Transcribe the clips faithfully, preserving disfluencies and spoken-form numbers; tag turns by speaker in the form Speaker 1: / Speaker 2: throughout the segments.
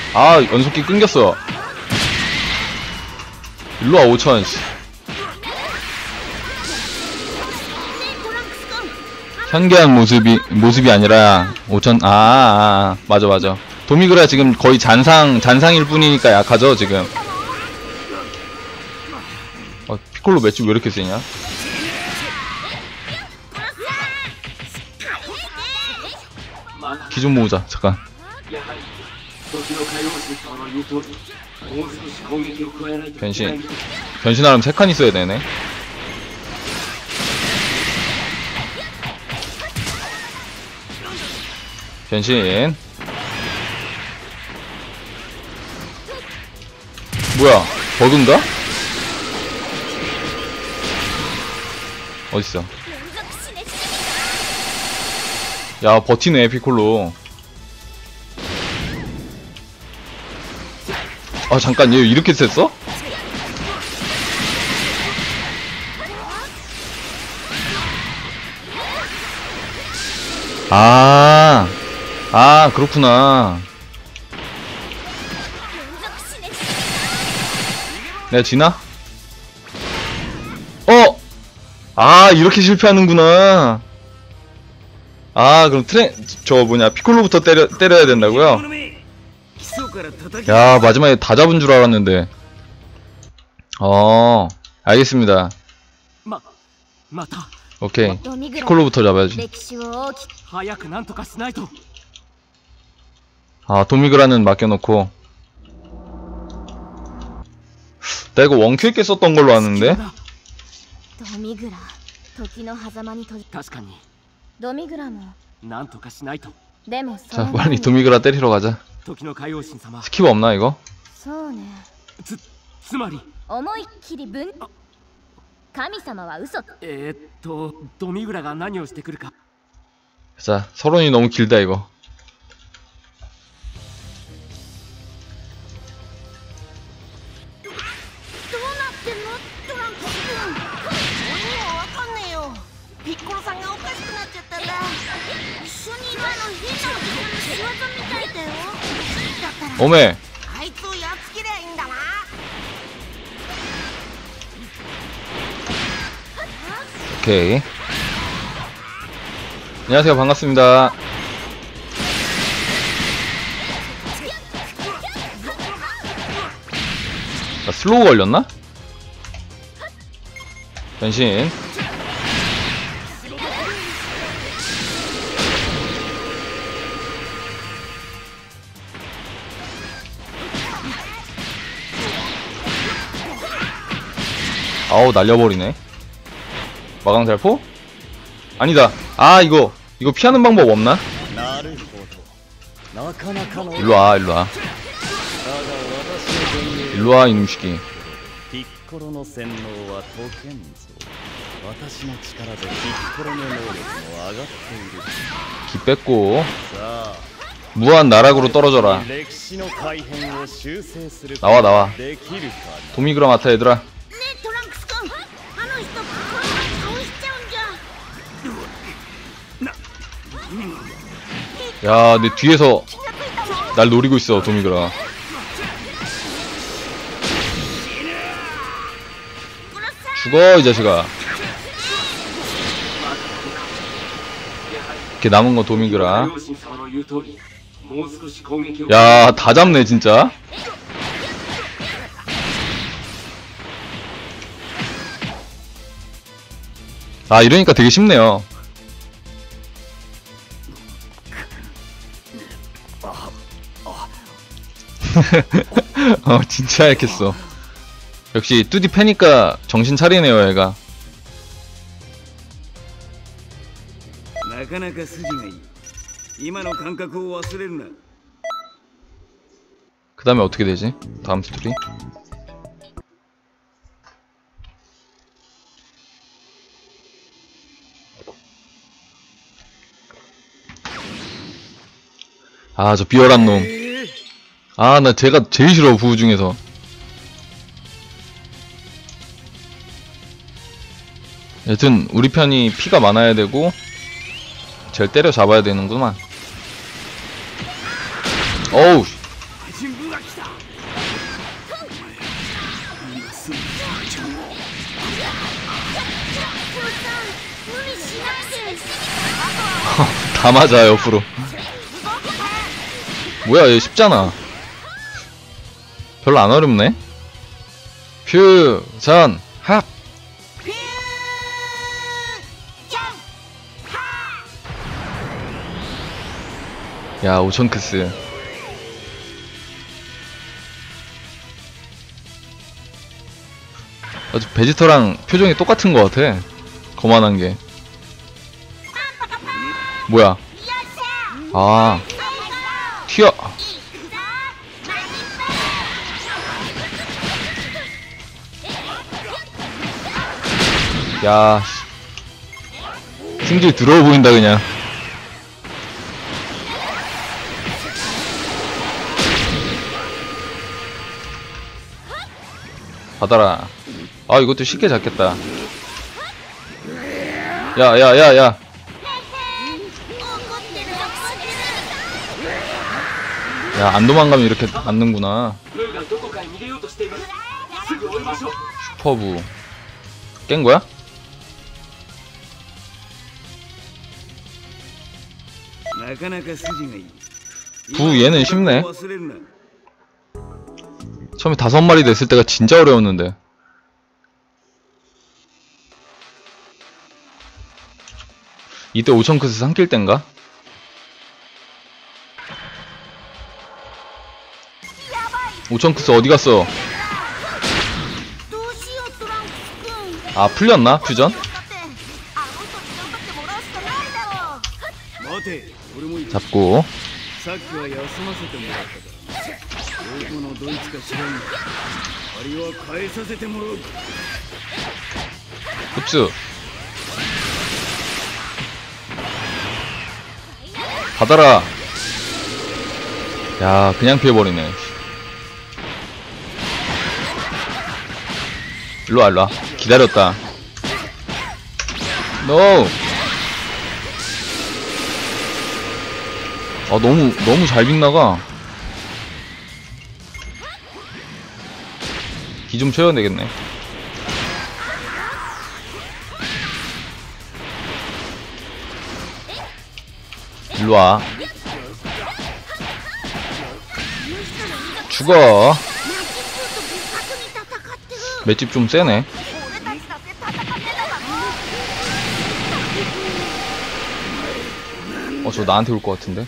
Speaker 1: 아, 연속기 끊겼어. 일로와, 오천. 현괴한 모습이, 모습이 아니라, 오천, 아, 아, 아, 맞아, 맞아. 도미그라 지금 거의 잔상, 잔상일 뿐이니까 약하죠, 지금. 어, 피콜로 매치 왜 이렇게 세냐? 키 좀 모으자, 잠깐. 변신. 변신하려면 세 칸 있어야 되네. 변신. 뭐야, 버그인가? 어딨어? 야, 버티네, 피콜로. 아, 잠깐, 얘 이렇게 셌어? 아, 아, 그렇구나. 내가 지나? 어! 아, 이렇게 실패하는구나. 아, 그럼 트레, 저 뭐냐, 피콜로부터 때려, 때려야 된다고요? 야, 마지막에 다 잡은 줄 알았는데. 어, 알겠습니다. 오케이. 피콜로부터 잡아야지. 아, 도미그라는 맡겨놓고. 나 이거 원큐 있게 썼던 걸로 아는데? 자, 빨리 도미그라 때리러 가자. 스킵 없나 이거? 자, 서론이 너무 길다 이거. 오메. 오케이. 안녕하세요, 반갑습니다. 나 슬로우 걸렸나? 변신. 아우, 날려버리네. 마강살포? 아니다. 아, 이거 이거 피하는 방법 없나? 일로와, 일로와. 일로와, 이놈시기. 기 뺐고 무한 나락으로 떨어져라. 나와, 나와. 도미그라 맡아, 얘들아. 야, 내 뒤에서 날 노리고 있어, 도미그라. 죽어, 이 자식아. 이렇게 남은 거 도미그라. 야, 다 잡네, 진짜. 아, 이러니까 되게 쉽네요. 어, 진짜 약했어. 역시 뚜디 패니까 정신 차리네요, 얘가. 그 다음에 어떻게 되지? 다음 스토리? 아, 저 비열한 놈. 아, 나 제가 제일 싫어, 부우 중에서. 여튼 우리 편이 피가 많아야 되고 쟤를 때려 잡아야 되는구만. 어우, 다 맞아 옆으로. 뭐야 얘 쉽잖아. 별로 안 어렵네. 퓨전 합. 야 오천크스. 아주 베지터랑 표정이 똑같은 것 같아. 거만한 게. 뭐야? 아 튀어. 야 승질 더러워 보인다 그냥. 받아라. 아 이것도 쉽게 잡겠다. 야야야야. 야 안 도망가면 이렇게 맞는구나. 슈퍼부 깬 거야? 부 얘는 쉽네. 처음에 다섯 마리 됐을 때가 진짜 어려웠는데. 이때 오천크스 삼킬 땐가? 오천크스 어디 갔어? 아 풀렸나? 퓨전? 잡고 흡수 받아라. 야 그냥 피해버리네. 일로와 일로와. 기다렸다. 노. 아 너무 너무 잘 빗나가. 기 좀 채워야 되겠네. 일로와. 죽어. 맷집 좀 세네. 어 저 나한테 올 것 같은데.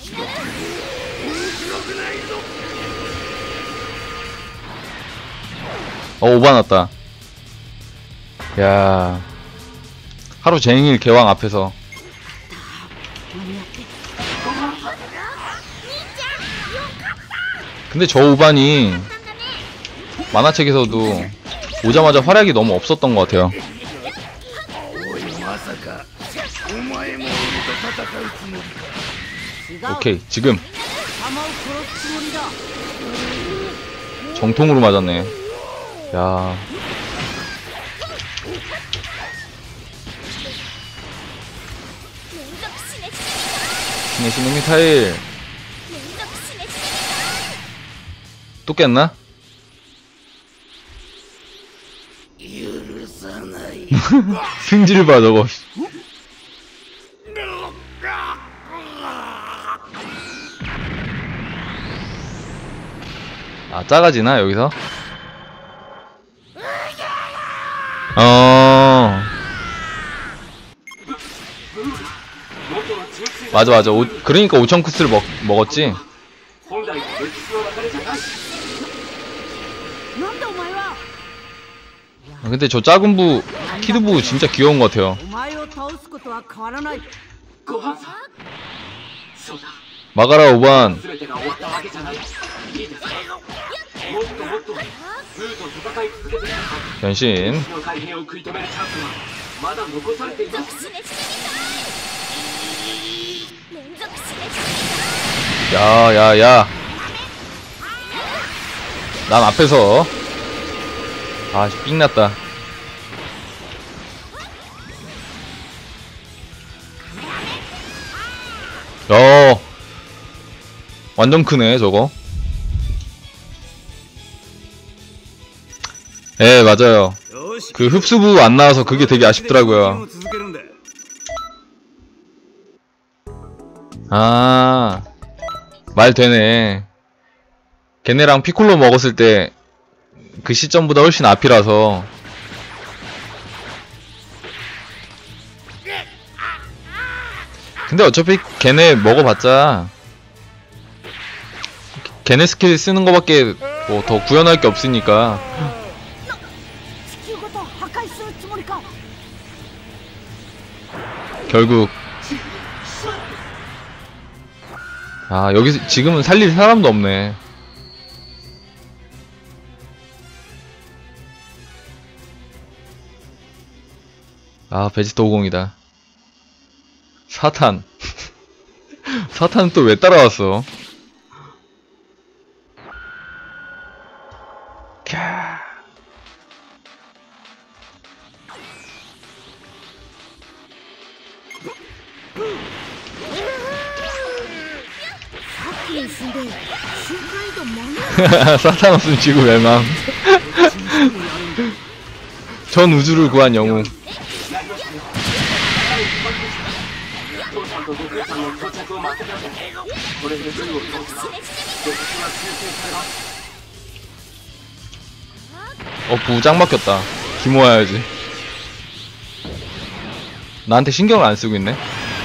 Speaker 1: 어 오바 났다. 야 하루 종일 개왕 앞에서. 근데 저 오반이 만화책에서도 오자마자 활약이 너무 없었던 것 같아요. 오케이 지금 정통으로 맞았네. 야 신의 신의 미타일 또 깼나? 승질 봐 저거. 아 작아지나 여기서? 어 맞아 맞아. 오, 그러니까 오천크스를 먹, 먹었지. 아, 근데 저 작은 부 키드부 진짜 귀여운 것 같아요. 마가라 오반. 변신. 야야야 난 앞에서. 아 삥났다. 야 완전 크네 저거. 예, 맞아요. 그 흡수부 안 나와서 그게 되게 아쉽더라고요. 아, 말 되네. 걔네랑 피콜로 먹었을 때 그 시점보다 훨씬 앞이라서. 근데 어차피 걔네 먹어봤자 걔네 스킬 쓰는 거밖에 뭐 더 구현할 게 없으니까. 결국 아, 여기 지금은 살릴 사람도 없네. 아, 베지터 오공이다. 사탄. 사탄은 또 왜 따라왔어? 캬. 사탄 없으면 지구 멸망. 전 우주를 구한 영웅. 어, 부장 막혔다. 기 모아야지. 나한테 신경을 안 쓰고 있네.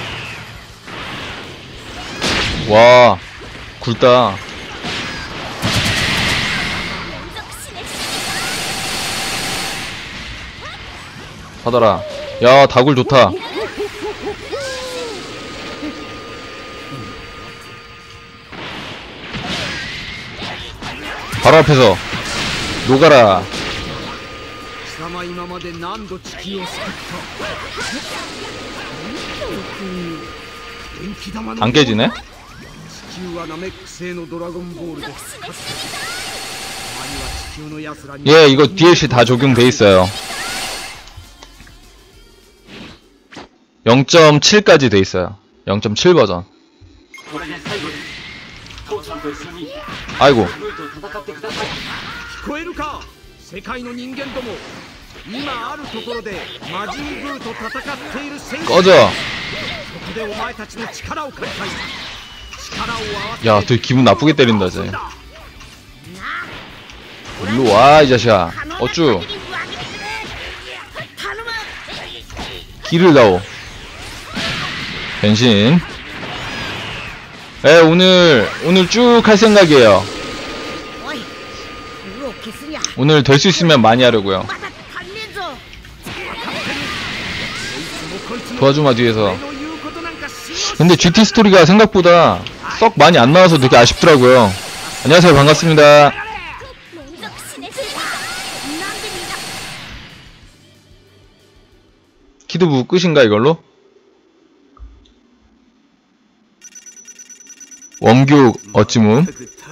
Speaker 1: 와, 굵다. 받아라. 야, 다굴 좋다. 바로 앞에서 녹아라. 안 깨지네? 예, 이거 디엘씨 다 적용돼 있어요. 영 점 칠까지 돼 있어요. 영 점 칠 버전. 아이고. 꺼져. 야, 되게 기분 나쁘게 때린다, 쟤. 일로 와, 이 자식아. 어쭈. 길을 다오. 변신. 예, 오늘, 오늘 쭉 할 생각이에요. 오늘 될 수 있으면 많이 하려고요. 도와주마, 뒤에서. 근데 지티 스토리가 생각보다 썩 많이 안 나와서 되게 아쉽더라고요. 안녕하세요, 반갑습니다. 키드부 끝인가, 이걸로? 원교 어찌문?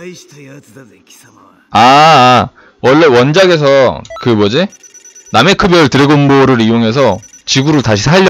Speaker 1: 아, 아, 원래 원작에서 그 뭐지? 나메크별 드래곤볼을 이용해서 지구를 다시 살려